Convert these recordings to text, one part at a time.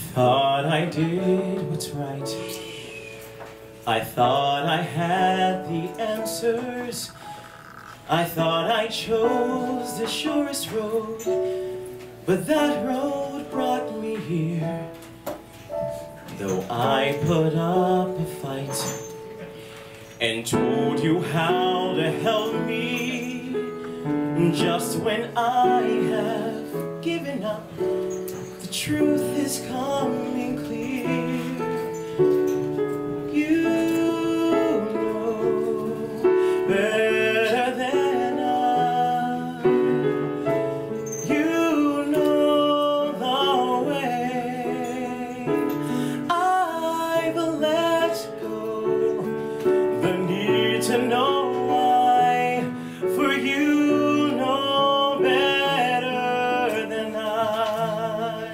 thought I did what's right. I thought I had the answers. I thought I chose the surest road, but that road brought me here. Though I put up a fight and told you how to help me, just when I have given up, the truth is coming clear. You know better than I. You know the way. I've let go the need to know why, for you know better than I.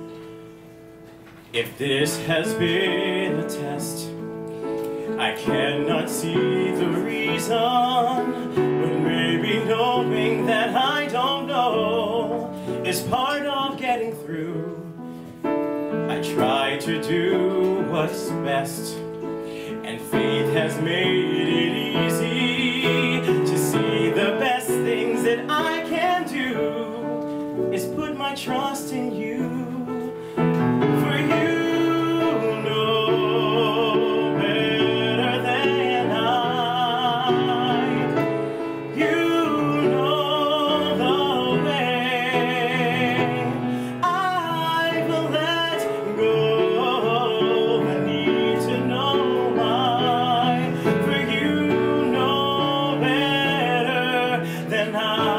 If this has been a test, I cannot see the reason, but maybe knowing that I don't know is part of getting through. I try to do what's best, and faith has made it easy to see the best things that I can do is put my trust in you. For you know better than I. You know the way. I've let go the need to know why, for you know better than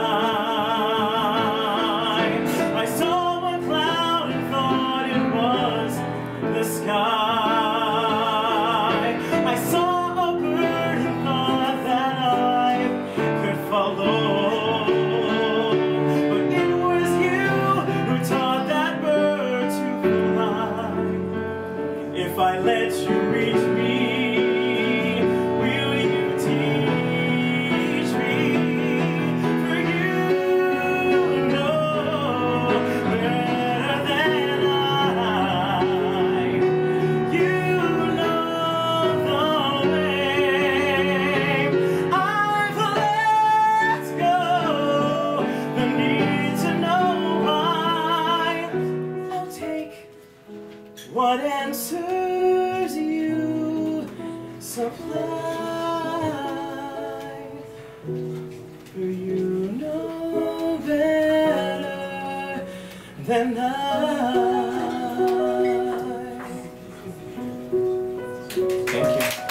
I saw a cloud and thought it was the sky. I saw a bird and thought that I could follow, but it was you who taught that bird to fly. If I let you reach me, will you teach me? For you know better than I. You know the way. I've let go the need to know why. I'll take what answers you supply. For you know better than I. Thank you.